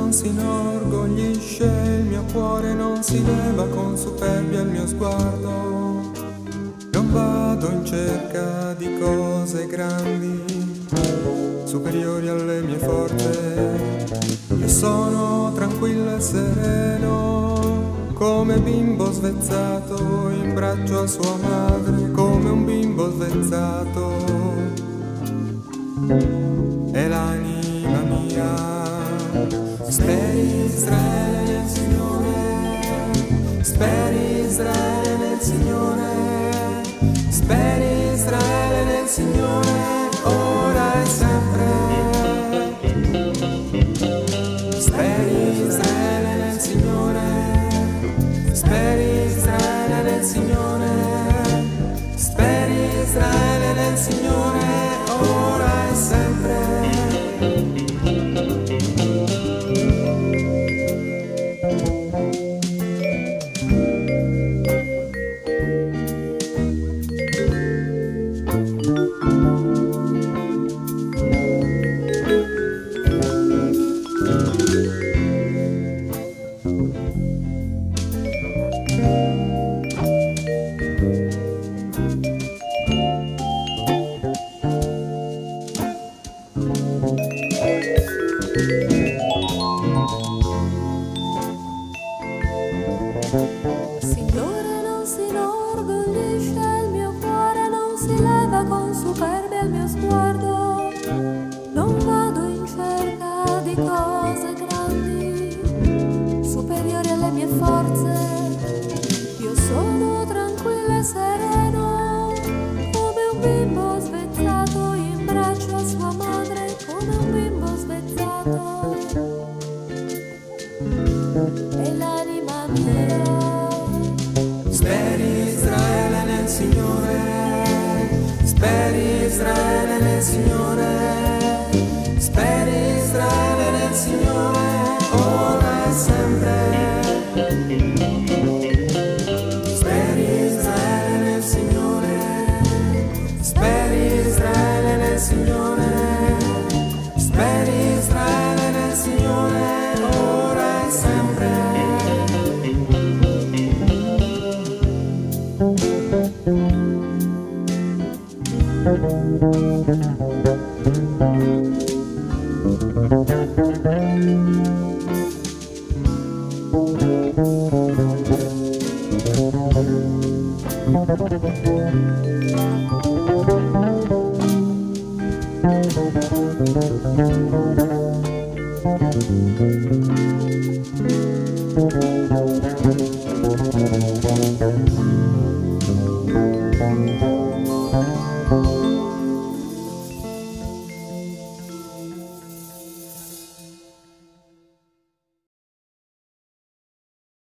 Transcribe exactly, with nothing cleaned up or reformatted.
non si inorgoglisce, il mio cuore non si leva con superbia il mio sguardo. Non vado in cerca di cose grandi, superiori alle mie forze. Io sono tranquillo e sereno, come bimbo svezzato in braccio a sua madre, come un bimbo svezzato. E l'anima mia speri Israele nel Signore, speri Israele nel Signore, speri Israele nel Signore, ora e sempre. Speri Israele nel Signore, speri Israele nel Signore, speri Israele nel Signore, ora e sempre. Signore, non si inorgoglisce, il mio cuore non si leva con superbia al mio sguardo. Non vado in cerca di cose grandi, superiori alle mie forze. Io sono tranquillo e sereno, come un bimbo svezzato in braccio a sua madre, come un bimbo svezzato. E l'anima mia speri Israele nel Signore, speri Israele nel Signore, speri Israele nel Signore, ora e sempre. Speri Israele nel Signore, speri Israele nel Signore, speri Israele nel Signore, ora e sempre. Thank you.